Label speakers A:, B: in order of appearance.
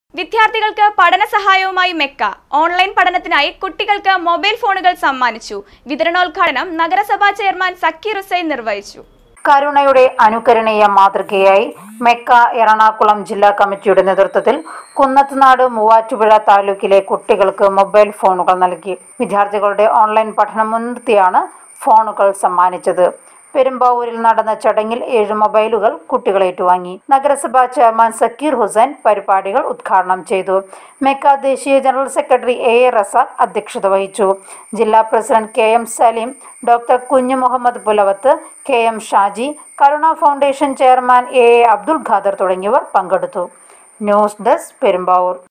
A: വിദ്യാർത്ഥികൾക്ക് പഠനസഹായവുമായി മെക്ക ഓൺലൈൻ പഠനത്തിനായി കുട്ടികൾക്ക് മൊബൈൽ ഫോണുകൾ സമ്മാനിച്ചു. വിതരണോദ്ഘാടനം നഗരസഭാ ചെയർമാൻ സക്കീർ ഹുസൈൻ നിർവഹിച്ചു.
B: കരുണയുടെ അനുകരണീയ മാതൃകയായി മെക്ക എറണാകുളം ജില്ലാ കമ്മിറ്റിയുടെ നേതൃത്വത്തിൽ കുന്നത്തുനാട് മൂവാറ്റുപുഴ താലൂക്കിലെ കുട്ടികൾക്ക് മൊബൈൽ ഫോണുകൾ നൽകി. വിദ്യാർത്ഥികളുടെ ഓൺലൈൻ പഠനം മുൻനിർത്തിയാണ് ഫോണുകൾ സമ്മാനിച്ചത്. പെരുമ്പാവൂരിൽ നടന്ന ചടങ്ങിൽ 7 മൊബൈലുകൾ കുട്ടികൾ ഏറ്റുവാങ്ങി. നഗരസഭാ ചെയർമാൻ സക്കീർ ഹുസൈൻ പരിപാടികൾ ഉദ്ഘാടനം ചെയ്തു. മെക്ക ദേശീയ ജനറൽ സെക്രട്ടറി A. റസാഖ് അധ്യക്ഷത വഹിച്ചു. ജില്ലാ president KM Salim, doctor Kunju Muhammad Pulavath, KM Shaji, Karuna foundation chairman A. Abdul Khader തുടങ്ങിയവർ പങ്കെടുത്തു. News desk, Perumbavoor.